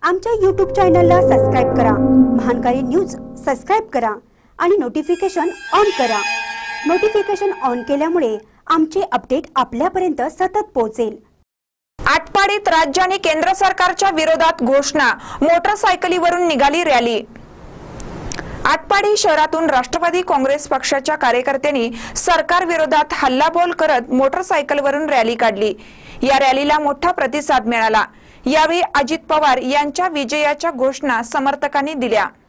आमच्या YouTube चॅनलला subscribe करा, महानकारी न्यूज सबस्क्राइब करा आणि नोटिफिकेशन ऑन करा। नोटिफिकेशन ऑन केल्यामुळे आमचे अपडेट आपल्यापर्यंत सतत पोहोचेल। आटपाडीत राज्य आणि केंद्र सरकारच्या विरोधात घोषणा, मोटरसायकलीवरून निघाली रॅली। आटपाडी शहरातून राष्ट्रवादी काँग्रेस पक्षाच्या कार्यकर्त्यांनी सरकार विरोधात हल्लाबोल करत मोटरसायकलवरून रॅली काढली। या रॅलीला मोठा प्रतिसाद मिळाला। यावेळी अजित पवार यांच्या विजयाच्या घोषणा समर्थकांनी दिल्या।